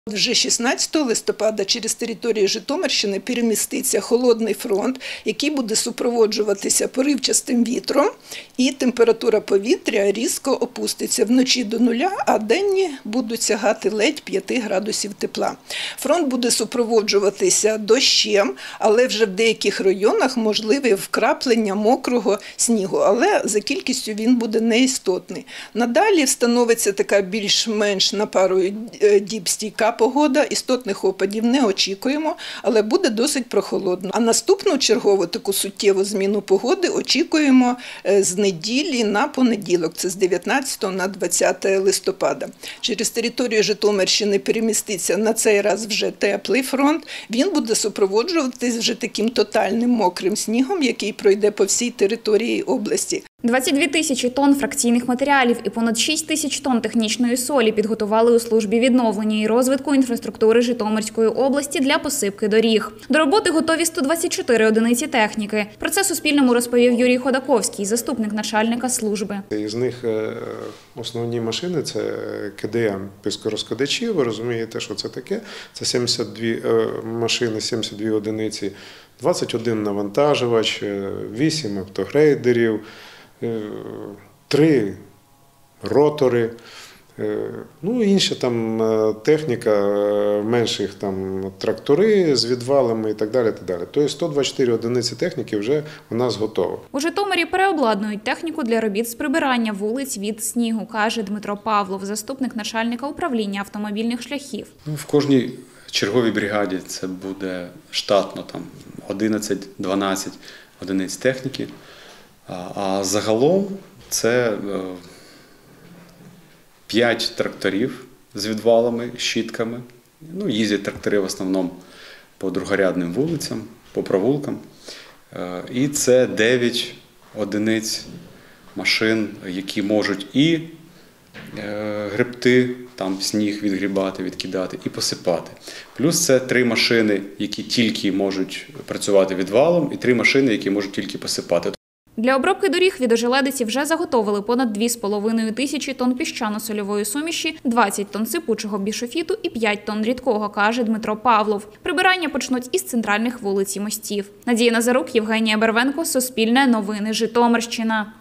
Вже 16 листопада через територію Житомирщини переміститься холодний фронт, який буде супроводжуватися поривчастим вітром, і температура повітря різко опуститься вночі до нуля, а денні будуть сягати ледь 5 градусів тепла. Фронт буде супроводжуватися дощем, але вже в деяких районах можливе вкраплення мокрого снігу, але за кількістю він буде неістотний. Надалі встановиться така більш-менш на пару діб стійка погода, істотних опадів не очікуємо, але буде досить прохолодно. А наступну чергову таку суттєву зміну погоди очікуємо з неділі на понеділок, це з 19 на 20 листопада. Через територію Житомирщини переміститься на цей раз вже теплий фронт, він буде супроводжуватись вже таким тотальним мокрим снігом, який пройде по всій території області. 22 тисячі тонн фракційних матеріалів і понад 6 тисяч тонн технічної солі підготували у службі відновлення і розвитку інфраструктури Житомирської області для посипки доріг. До роботи готові 124 одиниці техніки. Про це Суспільному розповів Юрій Ходаковський, заступник начальника служби. Із них основні машини – це КДМ піскорозкладачі, ви розумієте, що це таке. Це 72 машини, 72 одиниці, 21 навантажувач, 8 автогрейдерів, 3 ротори, ну інша там техніка, менших там трактори з відвалами і так далі. Тобто 124 одиниці техніки вже у нас готово. У Житомирі переобладнують техніку для робіт з прибирання вулиць від снігу, каже Дмитро Павлов, заступник начальника управління автомобільних шляхів. В кожній черговій бригаді це буде штатно 11-12 одиниць техніки, а загалом це 5 тракторів з відвалами, щітками. Ну, їздять трактори в основному по другорядним вулицям, по провулкам. І це 9 одиниць машин, які можуть і гребти, там сніг відгрібати, відкидати і посипати. Плюс це 3 машини, які тільки можуть працювати відвалом, і 3 машини, які можуть тільки посипати. Для обробки доріг від ожеледиці вже заготовили понад 2,5 тисячі тонн піщано-сольової суміші, 20 тонн сипучого бішофіту і 5 тонн рідкого, каже Дмитро Павлов. Прибирання почнуть із центральних вулиць і мостів. Надія Назарук, Євгенія Бервенко, Суспільне новини, Житомирщина.